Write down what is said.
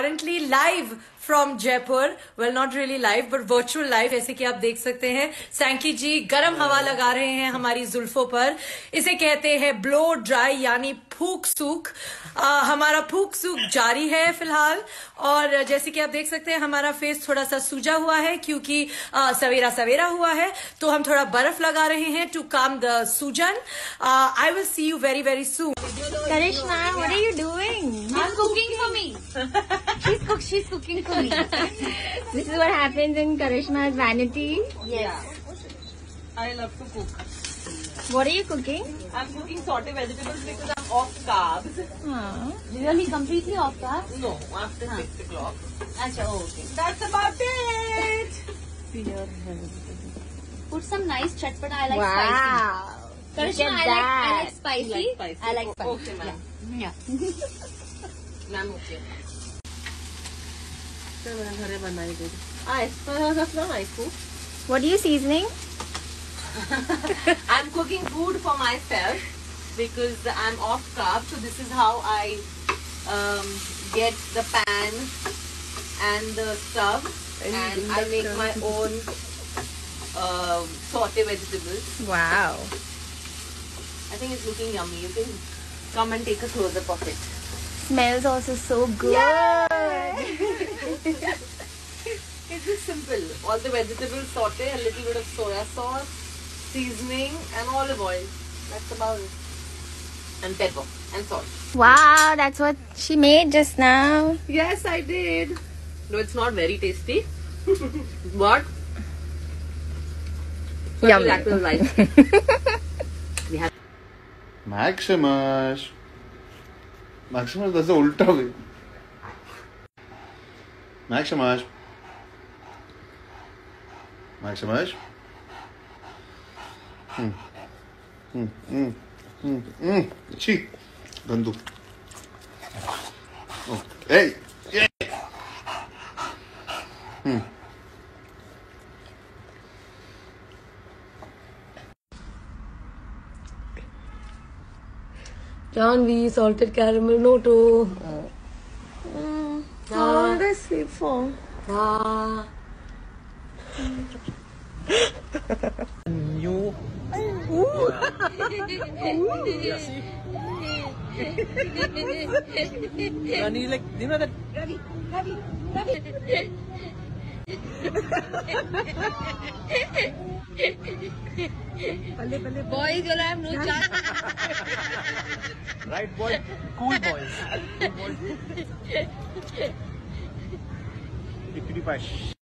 currently live from Jaipur. Well, not really live, but virtual live. जैसे कि आप देख सकते हैं, सैंकी जी गरम हवा लगा रहे हैं हमारी जुल्फों पर. इसे कहते हैं ब्लो ड्राई यानी फूक सूख. हमारा फूक सूख जारी है फिलहाल. और जैसे कि आप देख सकते हैं हमारा फेस थोड़ा सा सूजा हुआ है क्योंकि सवेरा सवेरा हुआ है. तो हम थोड़ा बर्फ लगा रहे हैं टू काम द सूजन. I will see you very very soon. Karishma, what are you doing? I'm cooking for me. She's cooking for me. This is what happens in Karishma's vanity. Yes. I love to cook. What are you cooking? I'm cooking sauteed vegetables because I'm off carbs. Really completely off carbs? No, after 6 o'clock. Achha, okay. That's about it. Put some nice chatpata. I like Wow. spicy. Karishma, I like spicy. You like spicy? I like spicy. Okay, ma'am. Yeah. Ma'am, okay. What are you seasoning? I'm cooking food for myself because I'm off carb. So this is how I get the pan and the stove, and I make my own saute vegetables. Wow. I think it's looking yummy. You can come and take a close-up of it. Smells also so good. It's just simple. All the vegetables saute, a little bit of soya sauce, seasoning, and olive oil. That's about it. And pepper and salt. Wow, that's what she made just now. Yes, I did. No, it's not very tasty. But Yummy. that will like. We have Maximus. Maximus does the ulta way. Maximus. Maximus. Chi. Gandu. Oh. Hey. Yeah. Janvi, salted caramel noto. How long did I sleep for? New. And he's like, you know that. boys, you'll have no chance. Right, boy. Cool boys. Cool boys. Lickety-pash.